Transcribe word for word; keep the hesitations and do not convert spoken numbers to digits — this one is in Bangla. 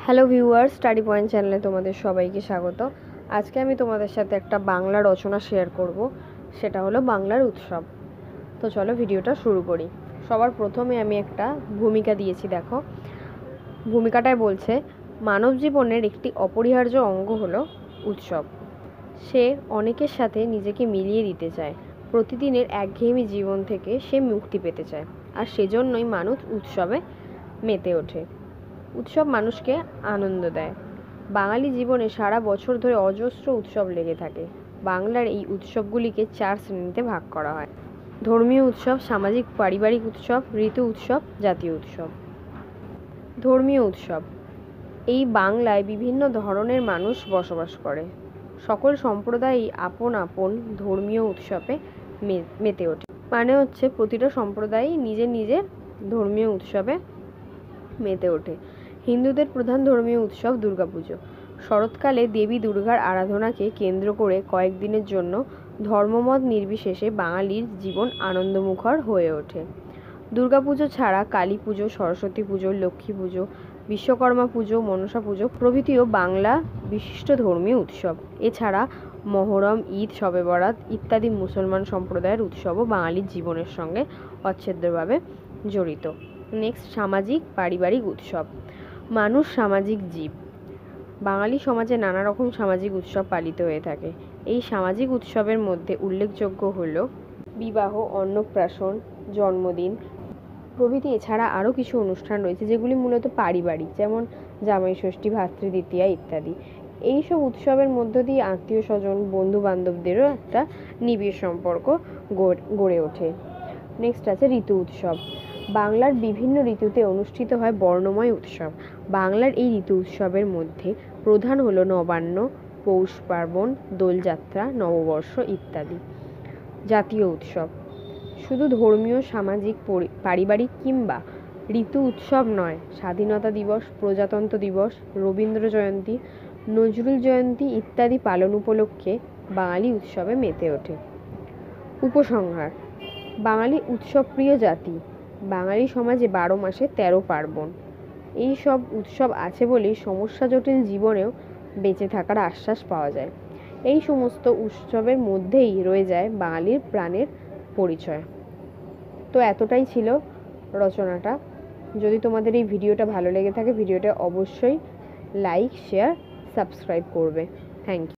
হ্যালো ভিউয়ার্স, স্টাডি পয়েন্ট চ্যানেলে তোমাদের সবাইকে স্বাগত। আজকে আমি তোমাদের সাথে একটা বাংলা রচনা শেয়ার করব, সেটা হলো বাংলার উৎসব। তো চলো ভিডিওটা শুরু করি। সবার প্রথমে আমি একটা ভূমিকা দিয়েছি, দেখো ভূমিকাটায় বলছে, মানব জীবনের একটি অপরিহার্য অঙ্গ হলো উৎসব। সে অনেকের সাথে নিজেকে মিলিয়ে দিতে চায়, প্রতিদিনের একঘেয়েমি জীবন থেকে সে মুক্তি পেতে চায়, আর সেজন্যই মানুষ উৎসবে মেতে ওঠে। উৎসব মানুষকে আনন্দ দেয়। বাঙালি জীবনে সারা বছর ধরে অজস্র উৎসব লেগে থাকে। বাংলার এই উৎসবগুলিকে চার শ্রেণীতে ভাগ করা হয়: ধর্মীয় উৎসব, সামাজিক পারিবারিক উৎসব, ঋতু উৎসব, জাতীয় উৎসব। ধর্মীয় উৎসব, এই বাংলায় বিভিন্ন ধরনের মানুষ বসবাস করে। সকল সম্প্রদায়ই আপন আপন ধর্মীয় উৎসবে মেতে ওঠে। মানে হচ্ছে প্রতিটা সম্প্রদায়ই নিজের নিজের ধর্মীয় উৎসবে মেতে ওঠে। হিন্দুদের প্রধান ধর্মীয় উৎসব দুর্গাপুজো। শরৎকালে দেবী দুর্গার আরাধনাকে কেন্দ্র করে কয়েকদিনের জন্য ধর্মমত নির্বিশেষে বাঙালির জীবন আনন্দমুখর হয়ে ওঠে। দুর্গাপুজো ছাড়া কালী পুজো, সরস্বতী পুজো, লক্ষ্মী পুজো, বিশ্বকর্মা পুজো, মনসা পুজো প্রভৃতিও বাংলা বিশিষ্ট ধর্মীয় উৎসব। এছাড়া মহরম, ঈদ, শবে বরাত ইত্যাদি মুসলমান সম্প্রদায়ের উৎসবও বাঙালির জীবনের সঙ্গে অচ্ছেদ্যভাবে জড়িত। নেক্সট, সামাজিক পারিবারিক উৎসব। মানুষ সামাজিক জীব। বাঙালি সমাজে নানা রকম সামাজিক উৎসব পালিত হয়ে থাকে। এই সামাজিক উৎসবের মধ্যে উল্লেখযোগ্য হল বিবাহ, অন্নপ্রাশন, জন্মদিন প্রভৃতি। এছাড়া আরও কিছু অনুষ্ঠান রয়েছে যেগুলি মূলত পারিবারিক, যেমন জামাই ষষ্ঠী, ভাতৃদ্বিতীয়া ইত্যাদি। এইসব উৎসবের মধ্য দিয়ে আত্মীয় স্বজন, বন্ধু বান্ধবদেরও একটা নিবিড় সম্পর্ক গড়ে ওঠে। নেক্সট আছে ঋতু উৎসব। বাংলার বিভিন্ন ঋতুতে অনুষ্ঠিত হয় বর্ণময় উৎসব। বাংলার এই ঋতু উৎসবের মধ্যে প্রধান হলো নবান্ন, পৌষ পার্বণ, দোলযাত্রা, নববর্ষ ইত্যাদি। জাতীয় উৎসব শুধু ধর্মীয়, সামাজিক, পারিবারিক কিংবা ঋতু উৎসব নয়, স্বাধীনতা দিবস, প্রজাতন্ত্র দিবস, রবীন্দ্র জয়ন্তী, নজরুল জয়ন্তী ইত্যাদি পালন উপলক্ষে বাঙালি উৎসবে মেতে ওঠে। উপসংহার: বাঙালি উৎসবপ্রিয় জাতি। বাঙালি সমাজে বারো মাসে তেরো পার্বণ। এই সব উৎসব আছে বলেই সমস্যা জটিল জীবনেও বেঁচে থাকার আশ্বাস পাওয়া যায়। এই সমস্ত উৎসবের মধ্যেই রয়ে যায় বাঙালির প্রাণের পরিচয়। তো এতটাই ছিল রচনাটা। যদি তোমাদের এই ভিডিওটা ভালো লেগে থাকে, ভিডিওটা অবশ্যই লাইক, শেয়ার, সাবস্ক্রাইব করবে। Thank you.